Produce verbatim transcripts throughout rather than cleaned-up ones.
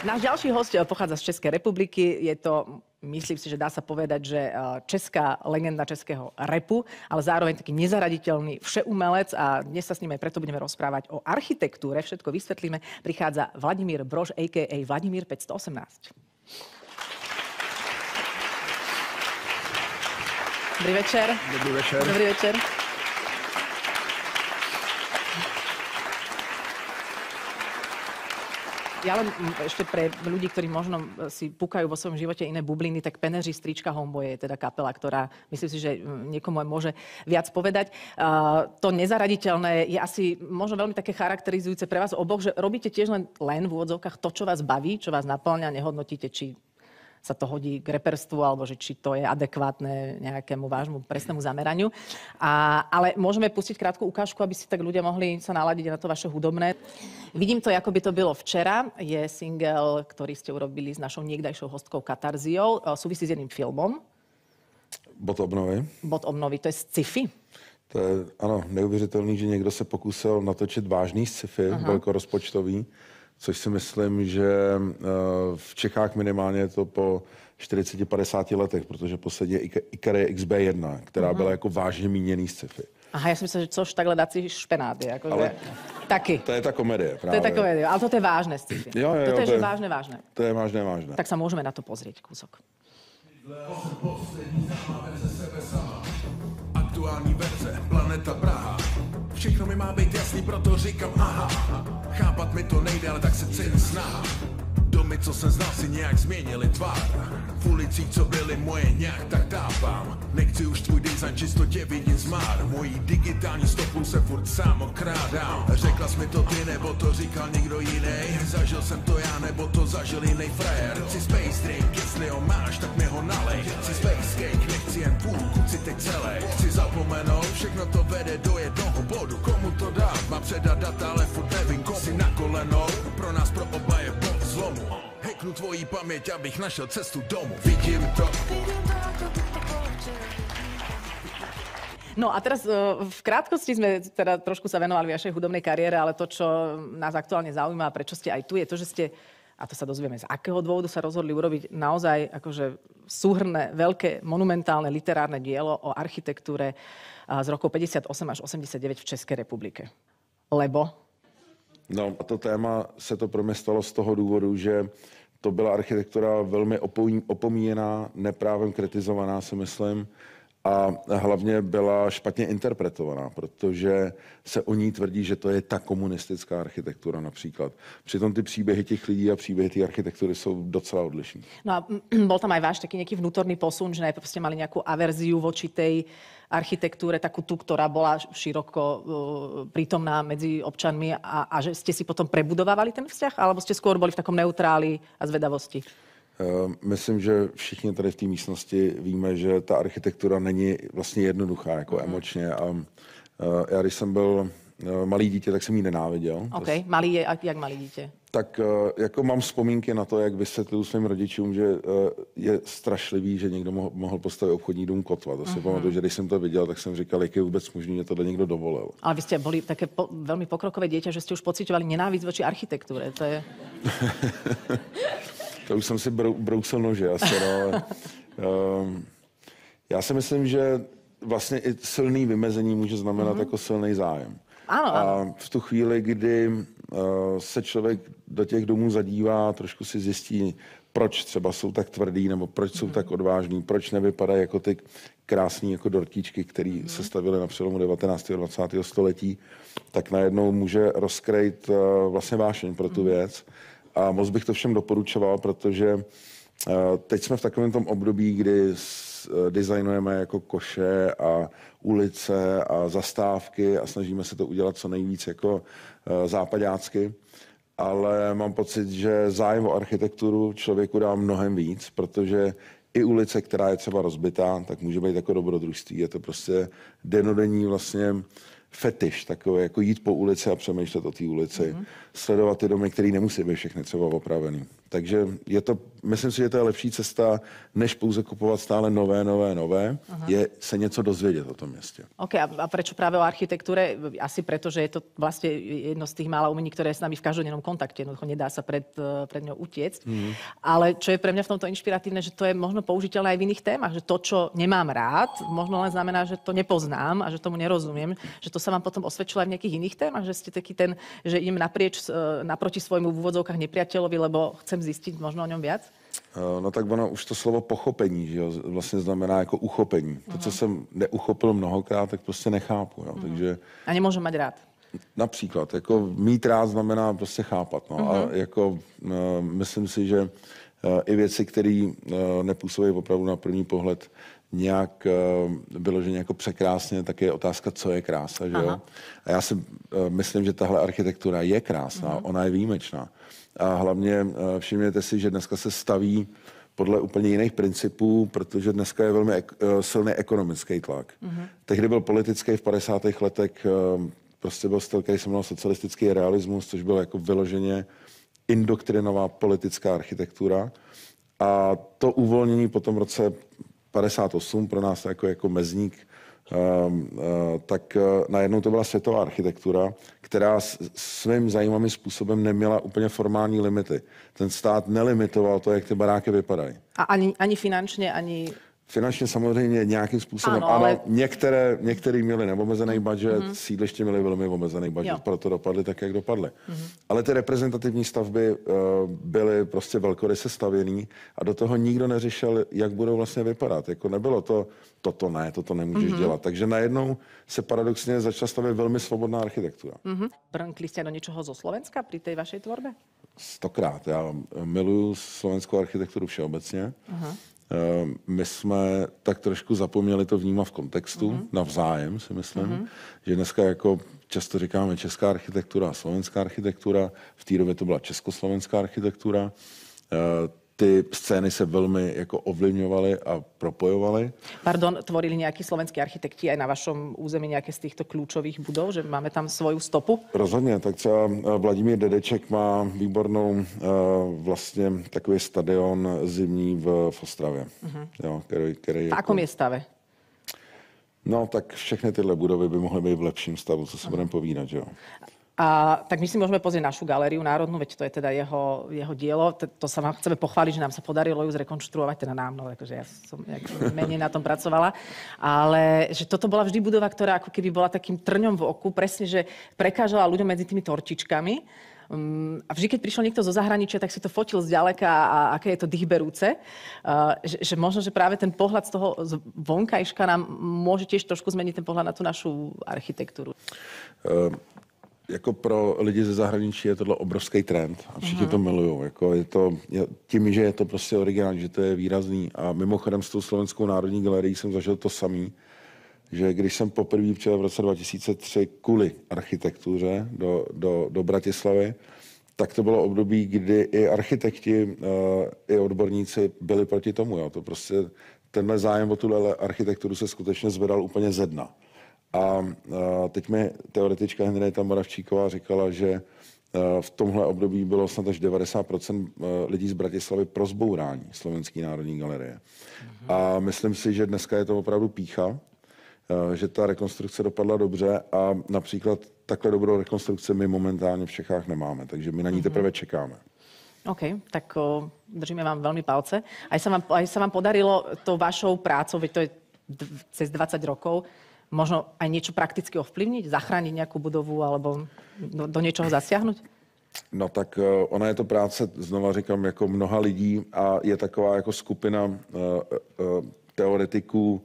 Náš ďalší hosť pochádza z Českej republiky. Je to, myslím si, že dá sa povedať, že česká legenda českého rapu, ale zároveň taký nezaraditeľný všeumelec a dnes sa s ním aj preto budeme rozprávať o architektúre. Všetko vysvetlíme. Prichádza Vladimír Brož, a ká á. Vladimír päťstoosemnásť. Dobrý večer. Dobrý večer. Dobrý večer. Ja len ešte pre ľudí, ktorí možno si púkajú vo svojom živote iné bubliny, tak Peneři Strička Homeboy je teda kapela, ktorá myslím si, že niekomu môže viac povedať. Uh, to nezaraditeľné je asi možno veľmi také charakterizujúce pre vás oboch, že robíte tiež len, len v úvodzovkách to, čo vás baví, čo vás naplňa, nehodnotíte, či sa to hodí k reperstvu, alebo že či to je adekvátne nejakému vášmu presnému zameraniu. A, ale môžeme pustiť krátku ukážku, aby si tak ľudia mohli sa naladiť na to vaše hudobné. Vidím to, ako by to bylo včera. Je single, ktorý ste urobili s našou niekdajšou hostkou Katarziou. Súvisí s jedným filmom. Bod obnovy. Bod obnovy, to je sci-fi. To je, ano, neuvěřitelný, že někdo se pokusil natočit vážný sci-fi, Aha. velkorozpočtový. Což si myslím, že v Čechách minimálně je to po čtyřiceti padesáti letech, protože posledně Ikarie iks bé jedna, která uh-huh. byla jako vážně míněný sci-fi. Aha, já si myslím, že což takhle dací špenát je. Jako ale taky. To je ta komedie právě. To je ta komedie, ale to je vážné sci-fi. Jo, jo, to je, to je vážné, vážné. To je vážné, vážné. Tak se můžeme na to pozrieť kúsok. Aktuální verze, planeta Praha. Všechno mi má být jasný, proto říkám aha. Chápat mi to nejde, ale tak se cení snaha. Domy, co jsem znal, si nějak změnili tvár. V ulicích, co byly moje, nějak tak tápám. Nechci už tvůj design, čisto tě vidím zmár. Mojí digitální stopu se furt sám okrádám. Řekla jsi mi to ty, nebo to říkal někdo jiný. Zažil jsem to já, nebo to zažil jiný frajer. Chci space drink, jestli ho máš, tak mi ho nalej. Chci space cake, nechci jen půlku, chci teď celé. Chci zapomenout, všechno to vede do jednoho bodu. Komu to dát, má předat data, ale furt nevím komu. Si na kolenou, pro nás pro oba je bod zlomu. Heknu tvojí paměť, abych našel cestu domů. Vidím to. No a teraz v krátkosti sme teda trošku sa venovali vašej hudobnej kariére, ale to, čo nás aktuálne zaujíma a prečo ste aj tu, je to, že ste, a to sa dozvieme, z akého dôvodu sa rozhodli urobiť naozaj akože súhrnné, veľké, monumentálne literárne dielo o architektúre z rokov päťdesiatosem až osemdesiatdeväť v Českej republike. Lebo? No a to téma se to pro mě stalo z toho důvodu, že to byla architektura velmi opomíjená, neprávem kritizovaná, si myslím, a hlavně byla špatně interpretovaná, protože se o ní tvrdí, že to je ta komunistická architektura například. Přitom ty příběhy těch lidí a příběhy té architektury jsou docela odlišné. No a bol tam aj váš taký nejaký vnútorný posun, že najprv ste mali nejakú averziu voči tej architektúre, takú tú, ktorá bola široko uh, prítomná medzi občanmi a, a že ste si potom prebudovávali ten vzťah? Alebo ste skôr boli v takom neutráli a zvedavosti? Uh, myslím, že všichni tady v té místnosti víme, že ta architektura není vlastně jednoduchá, jako mm. emočně. A uh, já, když jsem byl uh, malý dítě, tak jsem ji nenáviděl. OK, to... malý je, jak malý dítě? Tak uh, jako mám vzpomínky na to, jak vysvětluju svým rodičům, že uh, je strašlivý, že někdo mohl, mohl postavit obchodní dům Kotva. To si uh-huh. pamatuju, že když jsem to viděl, tak jsem říkal, jak je vůbec možný, že tohle někdo dovolil. Ale vy ste boli také po, veľmi pokrokové dieťa, že ste už pociťovali nenávisť voči architektúre. To je... To už jsem si brou, brousil nože asi, no, ale um, já si myslím, že vlastně i silný vymezení může znamenat mm-hmm. jako silný zájem. Ano, ano. A v tu chvíli, kdy uh, se člověk do těch domů zadívá, trošku si zjistí, proč třeba jsou tak tvrdý, nebo proč jsou mm-hmm. tak odvážný, proč nevypadají jako ty krásný jako dortíčky, které mm-hmm. se stavily na přelomu devatenáctého a dvacátého století, tak najednou může rozkrejt uh, vlastně vášeň pro tu mm-hmm. věc. A moc bych to všem doporučoval, protože uh, teď jsme v takovém tom období, kdy s, uh, designujeme jako koše a ulice a zastávky a snažíme se to udělat co nejvíc jako uh, západácky. Ale mám pocit, že zájem o architekturu člověku dá mnohem víc, protože i ulice, která je třeba rozbitá, tak může být jako dobrodružství. Je to prostě denodenní vlastně fetiš, takové jako jít po ulici a přemýšlet o té ulici. Mm-hmm. Sledovat ty domy, které nemusí být všechny třeba opravený. Takže je to, myslím si, že to je lepší cesta, než pouze kupovat stále nové, nové, nové, Aha. je se něco dozvědět o tom městě. OK, a, a prečo práve o architektúre? Asi preto, že je to vlastne jedno z tých mála umení, ktoré je s nami v každodennom kontakte. Jednoducho nedá sa pred, pred ňou utiecť. Mm. Ale čo je pre mňa v tomto inšpiratívne, že to je možno použiteľné aj v iných témach. Že to, čo nemám rád, možno len znamená, že to nepoznám a že tomu nerozumiem. Že to sa vám potom osvedčilo aj v nejakých iných témach, že ste taký ten, že idem naprieč, naproti svojmu v úvodzovkách nepriateľovi, lebo chcem zistiť možno o ňom viac? No tak ono už to slovo pochopení, že jo, vlastně znamená jako uchopení. To, co jsem neuchopil mnohokrát, tak prostě nechápu. Jo. Takže... A nemůžu mať rád. Například, jako mít rád znamená prostě chápat. No. Uh-huh. A jako no, myslím si, že uh, i věci, které uh, nepůsobí opravdu na první pohled nějak uh, vyloženě jako překrásně, tak je otázka, co je krása. Že jo? A já si uh, myslím, že tahle architektura je krásná, uh-huh. ona je výjimečná. A hlavně uh, všimněte si, že dneska se staví podle úplně jiných principů, protože dneska je velmi ek- uh, silný ekonomický tlak. Uh-huh. Tehdy byl politický v padesátých letech uh, prostě byl styl, který se jmenoval socialistický realismus, což byl jako vyloženě indoktrinová politická architektura. A to uvolnění potom v roce padesát osm pro nás jako, jako mezník, um, uh, tak uh, najednou to byla světová architektura, která s, svým zajímavým způsobem neměla úplně formální limity. Ten stát nelimitoval to, jak ty baráky vypadají. A ani, ani finančně, ani... Finančně samozřejmě nějakým způsobem. Ano, ale... ano, některé, některý měli neomezený budget, mm-hmm. sídliště měli velmi omezený budget, jo. Proto dopadly tak, jak dopadly. Mm-hmm. Ale ty reprezentativní stavby uh, byly prostě velkoryse stavěný a do toho nikdo neřešil, jak budou vlastně vypadat. Jako nebylo to, toto ne, toto nemůžeš mm-hmm. dělat. Takže najednou se paradoxně začala stavět velmi svobodná architektura. Mm-hmm. Brnkli jste do něčeho zo Slovenska při té vašej tvorbe? Stokrát. Já miluju slovenskou architekturu všeobecně. Uh-huh. My jsme tak trošku zapomněli to vnímat v kontextu, uh-huh. navzájem si myslím, uh-huh. že dneska jako často říkáme česká architektura a slovenská architektura, v té době to byla československá architektura. Ty scény se velmi jako ovlivňovaly a propojovaly. Pardon, tvorili nějaký slovenský architekti aj na vašom území nějaké z těchto klíčových budov, že máme tam svoju stopu? Rozhodně, tak třeba Vladimír Dedeček má výbornou vlastně takový stadion zimní v, v Ostravě. Uh-huh. Jo, který, který v akom je stave? No, tak všechny tyhle budovy by mohly být v lepším stavu, co si uh-huh. budeme povídat, jo. A tak my si môžeme pozrieť našu galériu národnú, veď to je teda jeho, jeho dielo. To sa vám chceme pochváliť, že nám sa podarilo ju zrekonštruovať, teda nám, no, akože ja som menej na tom pracovala. Ale že toto bola vždy budova, ktorá ako keby bola takým trňom v oku, presne, že prekážala ľuďom medzi tými tortičkami. Um, a vždy, keď prišiel niekto zo zahraničia, tak si to fotil zďaleka a aké je to dýchberúce. Uh, že, že možno, že práve ten pohľad z toho z vonkajška nám môže tiež trošku zmeniť ten pohľad na tú našu architektúru. Uh... Jako pro lidi ze zahraničí je tohle obrovský trend a všichni uh-huh. to milujou. Jako je to, je, tím, že je to prostě originální, že to je výrazný. A mimochodem s tou Slovenskou národní galerií jsem zažil to samý, že když jsem poprvé přijel v roce dva tisíce tři kvůli architektuře do, do, do Bratislavy, tak to bylo období, kdy i architekti, uh, i odborníci byli proti tomu. Jo. To prostě, tenhle zájem o tuhle architekturu se skutečně zvedal úplně ze dna. A teď mi teoretička Henrieta Moravčíková říkala, že v tomhle období bylo snad až devadesát procent lidí z Bratislavy pro zbourání Slovenské národní galerie. Mm-hmm. A myslím si, že dneska je to opravdu pýcha, že ta rekonstrukce dopadla dobře a například takhle dobrou rekonstrukci my momentálně v Čechách nemáme, takže my na ní teprve čekáme. OK, tak o, držíme vám veľmi palce. Aj sa vám, aj sa vám podarilo to vašou prácou, veď to je d- cez dvadsať rokov, možno aj niečo prakticky ovplyvniť, zachrániť nejakú budovu alebo do, do niečoho zasiahnuť? No tak uh, ona je to práce, znova říkám, jako mnoha lidí a je taková jako skupina uh, uh, teoretiků,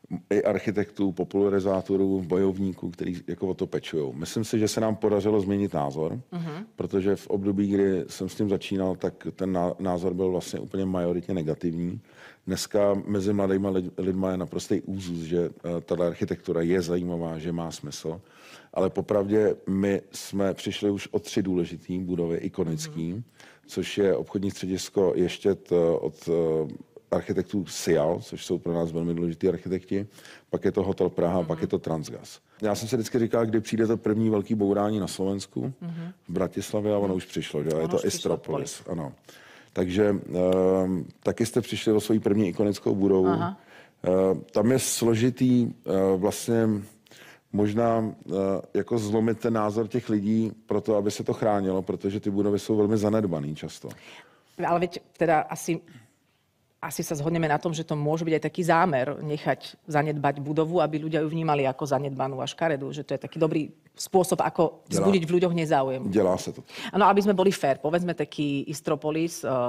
i architektů, popularizátorů, bojovníků, kteří jako o to pečují. Myslím si, že se nám podařilo změnit názor, uh-huh. protože v období, kdy jsem s tím začínal, tak ten názor byl vlastně úplně majoritně negativní. Dneska mezi mladými lidmi je naprostý úzus, že tato architektura je zajímavá, že má smysl, ale popravdě my jsme přišli už o tři důležitý budovy, ikonický, uh-huh. což je obchodní středisko Ještěd od architektů Sial, což jsou pro nás velmi důležití architekti, pak je to Hotel Praha, mm-hmm. pak je to Transgas. Já jsem si vždycky říkal, kdy přijde to první velký bourání na Slovensku, mm-hmm. v Bratislavě, a ono už přišlo, že? Je to Istropolis, ano. Takže uh, taky jste přišli o svoji první ikonickou budovu. Uh, tam je složitý uh, vlastně možná uh, jako zlomit ten názor těch lidí pro to, aby se to chránilo, protože ty budovy jsou velmi zanedbaný často. Ale veď teda asi... Asi sa zhodneme na tom, že to môže byť aj taký zámer nechať zanedbať budovu, aby ľudia ju vnímali ako zanedbanú a škaredú. Že to je taký dobrý spôsob, ako Dělá. vzbudiť v ľuďoch nezáujem. Dělá sa to. Áno, aby sme boli fair. Povedzme taký Istropolis uh,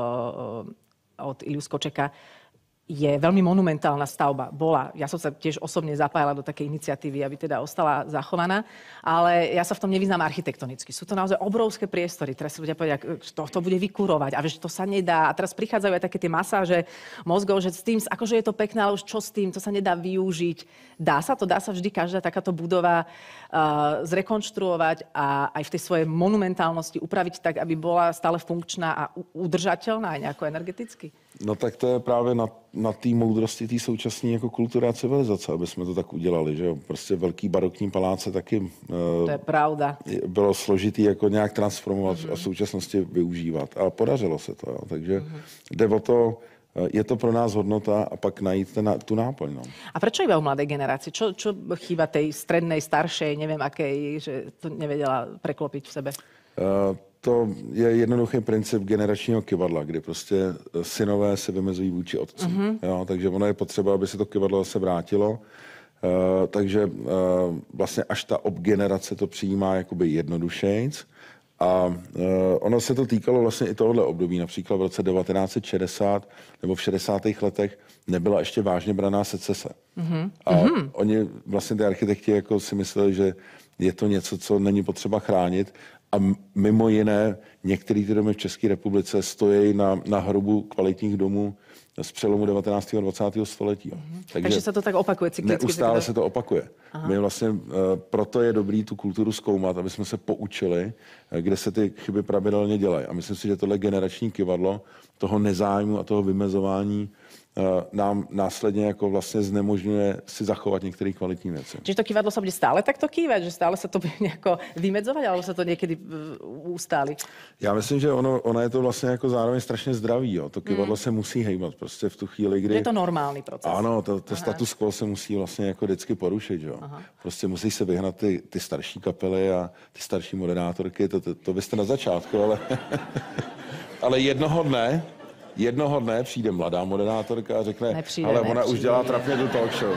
uh, od Iliu Skočeka je veľmi monumentálna stavba. Bola. Ja som sa tiež osobne zapájala do takej iniciatívy, aby teda ostala zachovaná, ale ja sa v tom nevyznám architektonicky. Sú to naozaj obrovské priestory. Teraz si ľudia povedia, to, to bude vykurovať a že to sa nedá. A teraz prichádzajú aj také tie masáže mozgov, že s tým, akože je to pekné, ale už čo s tým, to sa nedá využiť. Dá sa to, dá sa vždy každá takáto budova uh, zrekonštruovať a aj v tej svojej monumentálnosti upraviť tak, aby bola stále funkčná a udržateľná aj nejako energeticky? No tak to je právě na, na té moudrosti té současné jako kultury a civilizace, aby jsme to tak udělali, že jo. Prostě velký barokní paláce taky uh, to je pravda. Bylo složitý jako nějak transformovat mm-hmm. a v současnosti využívat. A podařilo se to, jo. Takže mm-hmm. jde o to, je to pro nás hodnota a pak najít ten, tu náplň. No. A prečo iba u mladej generácii? Čo, čo chýba tej strednej, staršej, neviem akej, že to nevedela preklopiť v sebe? Uh, To je jednoduchý princip generačního kyvadla, kdy prostě synové se vymezují vůči otcům. Mm-hmm. Jo, takže ono je potřeba, aby se to kyvadlo zase vrátilo. Uh, takže uh, vlastně až ta obgenerace to přijímá jakoby jednodušejc. A uh, ono se to týkalo vlastně i tohohle období. Například v roce devatenáct set šedesát nebo v šedesátých letech nebyla ještě vážně braná secese. Mm-hmm. A mm-hmm. oni vlastně ty architekti jako si mysleli, že je to něco, co není potřeba chránit. A mimo jiné, některé ty domy v České republice stojí na, na hrobu kvalitních domů z přelomu devatenáctého a dvacátého století. Mm-hmm. Takže, Takže se to tak opakuje cyklicky. Neustále teda... se to opakuje. Aha. My vlastně, uh, proto je dobrý tu kulturu zkoumat, aby jsme se poučili, kde se ty chyby pravidelně dělají. A myslím si, že tohle generační kyvadlo toho nezájmu a toho vymezování nám následně jako vlastně znemožňuje si zachovat některé kvalitní věci. Čiže to kyvadlo sa bude stále takto kývať, že stále sa to bude nejako vymedzovať, alebo sa to niekedy ustáli? Já myslím, že ono, ono je to vlastně jako zároveň strašně zdravý. Jo. To kyvadlo mm. se musí hejbat prostě v tu chvíli, kdy... Je to normální proces. Ano, to, to status quo se musí vlastně jako vždycky porušit. Jo. Prostě musí se vyhnat ty, ty starší kapely a ty starší moderátorky. To, to, to byste na začátku, ale... ale jednoho dne Jednoho dne přijde mladá moderátorka a řekne, nepřijde, ale ona nepřijde. Už dělá trapně tu talk show.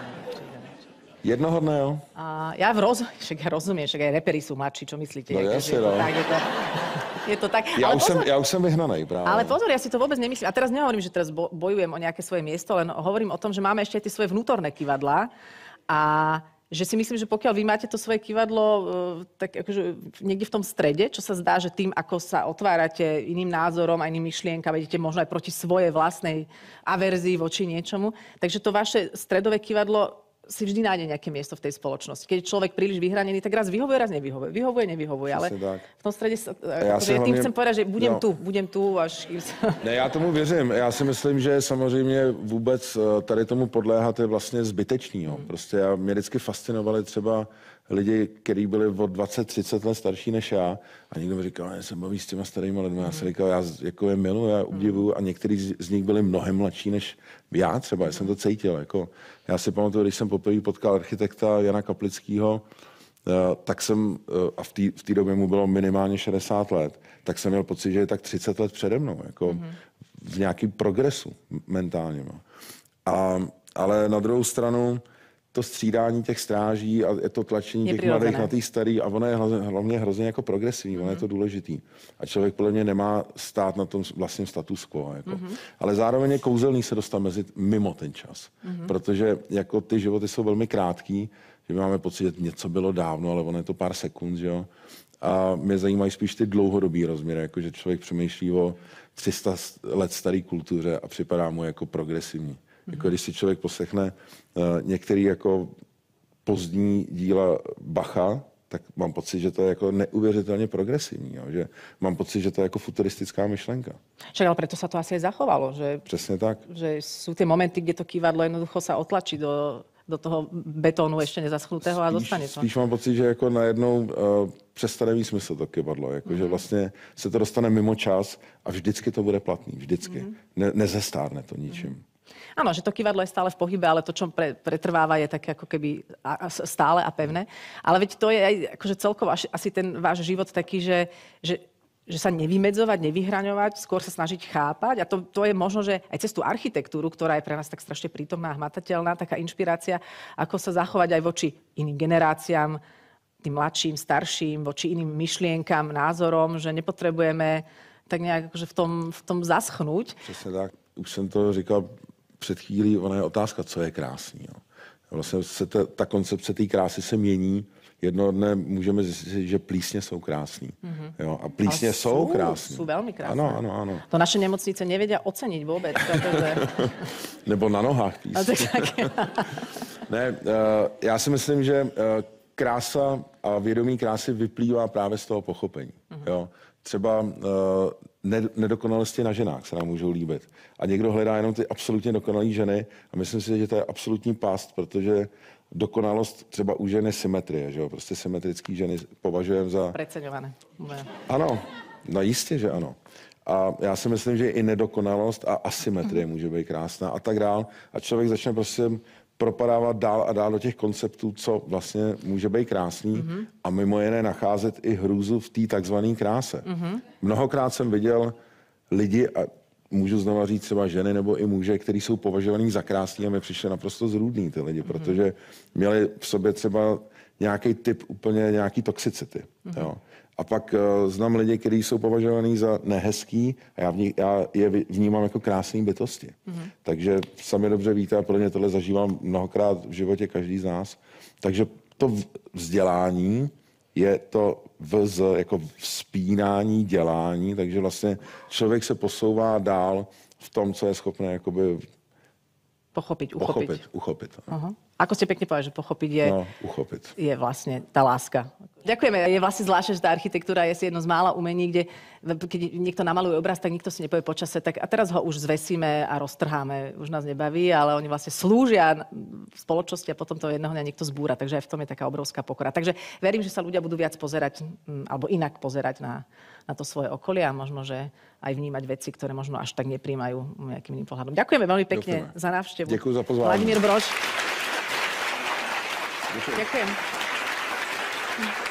Jednoho dne, jo? A ja v roz... však ja rozumiem, však aj reperi sú mladší, čo myslíte? No jasne, no. Tak, je to... je to tak. Ja, už som, ja už som vyhnanej práve. Ale pozor, ja si to vôbec nemyslím. A teraz nehovorím, že teraz bojujem o nejaké svoje miesto, len hovorím o tom, že máme ešte aj tie svoje vnútorné kyvadlá a že si myslím, že pokiaľ vy máte to svoje kyvadlo tak akože niekde v tom strede, čo sa zdá, že tým, ako sa otvárate iným názorom a iným myšlienkam, idete možno aj proti svojej vlastnej averzii voči niečomu, takže to vaše stredové kyvadlo si vždy nájde nejaké miesto v tej spoločnosti. Keď je človek príliš vyhranený, tak raz vyhovuje, raz nevyhovuje. Vyhovuje, nevyhovuje, ale v tom strede sa, ja akože tým hlavne, chcem povedať, že budem no. tu, budem tu až... Ne, já tomu věřím. Já si myslím, že samozřejmě vůbec tady tomu podléhat je vlastně zbytečný. Jo. Prostě já, mě vždycky fascinovali třeba lidi, kteří byli o dvacet třicet let starší než já. A někdo mi říkal, já se baví s těma starýma lidmi. Já jsem říkal, já jako je miluji, já obdivuju. A někteří z, z nich byli mnohem mladší než já třeba. Já jsem to cítil. Jako, já si pamatuju, když jsem poprvé potkal architekta Jana Kaplického, tak jsem, a v té v té době mu bylo minimálně šedesát let, tak jsem měl pocit, že je tak třicet let přede mnou. Jako mm-hmm. v nějakém progresu mentálním. A, ale na druhou stranu to střídání těch stráží a to tlačení je těch mladých na té starý a ono je hlavně hrozně jako progresivní, mm-hmm. ono je to důležitý. A člověk podle mě nemá stát na tom vlastním status quo. Jako. Mm-hmm. Ale zároveň je kouzelný se dostat mezi mimo ten čas. Mm-hmm. Protože jako ty životy jsou velmi krátký, že my máme pocit, že něco bylo dávno, ale ono je to pár sekund, že jo. A mě zajímají spíš ty dlouhodobý rozměry, jako že člověk přemýšlí o tři sta let staré kultuře a připadá mu jako progresivní. Jako když si člověk poslechne uh, některý jako pozdní díla Bacha, tak mám pocit, že to je jako neuvěřitelně progresivní. Jo? Že mám pocit, že to je jako futuristická myšlenka. Však ale preto sa to asi aj zachovalo. Že, Přesně tak. Že sú tie momenty, kde to kývadlo jednoducho sa otlačí do, do toho betónu ještě nezaschnutého a dostane to. Spíš mám pocit, že jako najednou uh, přestane mít smysl to kyvadlo. Jako, mm-hmm. že vlastně se to dostane mimo čas a vždycky to bude platný. Vždycky. Mm-hmm. Ne, nezestárne to ničím. Mm-hmm. Áno, že to kyvadlo je stále v pohybe, ale to, čo pre, pretrváva, je také ako keby stále a pevné. Ale veď to je aj akože celkovo asi ten váš život taký, že, že, že sa nevymedzovať, nevyhraňovať, skôr sa snažiť chápať. A to, to je možno, že aj cez tú architektúru, ktorá je pre nás tak strašne prítomná a hmatateľná, taká inšpirácia, ako sa zachovať aj voči iným generáciám, tým mladším, starším, voči iným myšlienkam, názorom, že nepotrebujeme tak nejak akože v tom, v tom zaschnúť. Přesně tak. Už jsem to říkal před chvílí, ona je otázka, co je krásný. Jo. Vlastně se ta, ta koncepce té krásy se mění. Jednoho dne můžeme zjistit, že plísně jsou krásný. Mm-hmm. Jo, a plísně jsou, jsou krásný. Jsou velmi krásné. Ano, ano, ano. To naše nemocnice nevědí oceniť vůbec. Protože... Nebo na nohách plísně. Ne, já si myslím, že krása a vědomí krásy vyplývá právě z toho pochopení. Mm-hmm. Jo. Třeba nedokonalosti na ženách se nám můžou líbit. A někdo hledá jenom ty absolutně dokonalé ženy a myslím si, že to je absolutní past, protože dokonalost třeba u ženy symetrie, že jo? Prostě symetrický ženy považujeme za... Preceňované. Ano, no jistě, že ano. A já si myslím, že i nedokonalost a asymetrie může být krásná a tak dál. A člověk začne prostě propadávat dál a dál do těch konceptů, co vlastně může být krásný mm-hmm. a mimo jiné nacházet i hrůzu v té takzvané kráse. Mm-hmm. Mnohokrát jsem viděl lidi, a můžu znova říct třeba ženy nebo i muže, kteří jsou považovaní za krásný a mi přišli naprosto zrůdný ty lidi, mm-hmm. protože měli v sobě třeba nějaký typ úplně nějaký toxicity. Mm-hmm. Jo. A pak uh, znám lidi, kteří jsou považovaní za nehezký a já, v ní, já je vnímám jako krásné bytosti. Mm-hmm. Takže sami dobře víte, a pro mě tohle zažívám mnohokrát v životě každý z nás. Takže to vzdělání je to vz, jako vzpínání, dělání, takže vlastně člověk se posouvá dál v tom, co je schopné jakoby pochopiť, uchopiť. Pochopit, uchopit. Uh-huh. Ako ste pekne povedali, že pochopiť je, no, uchopit. je vlastne tá láska. Ďakujeme. Je vlastne zvláštne, že tá architektúra je si jedno z mála umení, kde keď niekto namaluje obraz, tak nikto si nepovie počase, tak a teraz ho už zvesíme a roztrháme. Už nás nebaví, ale oni vlastne slúžia v spoločnosti a potom to jednoho dňa niekto zbúra. Takže aj v tom je taká obrovská pokora. Takže verím, že sa ľudia budú viac pozerať, alebo inak pozerať na, na to svoje okolie a možno, že aj vnímať veci, ktoré možno až tak nepríjmajú nejakým iným pohľadom. Ďakujeme veľmi pekne Ďakujeme. za návštevu. Ďakujem za pozvání. Vladimír Brož. Ďakujem. Ďakujem.